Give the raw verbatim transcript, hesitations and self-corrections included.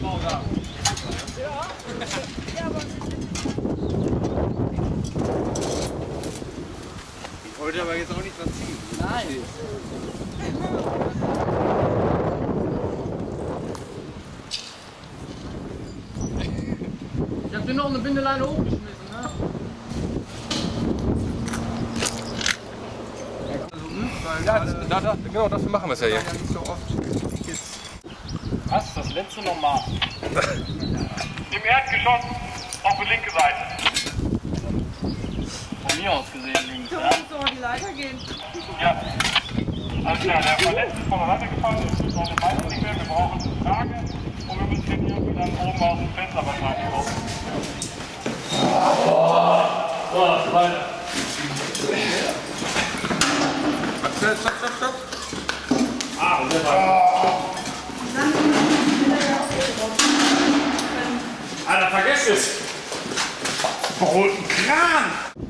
Frau da. Ja. Ja, aber... Ich wollte aber jetzt auch nicht verziehen. Nein. Ich hab dir noch eine Bindeleine hochgeschmissen, ne? Ja, das, da, da, genau, dafür machen wir es ja hier. Ja, nicht so oft. Was? Das letzte nochmal. Im Erdgeschoss auf die linke Seite. Von mir aus gesehen links, Du ja? musst doch mal die Leiter gehen. Ja. Alles klar, der Verletzte ist von der Seite gefallen, das ist noch eine Beine nicht mehr. Wir brauchen eine Trage und wir müssen den irgendwie dann oben aus dem Fenster wahrscheinlich raus. So, weiter. Stopp, stopp, stopp, stopp. Ah, sehr weit. Alter, vergesst es! Brot, Kran!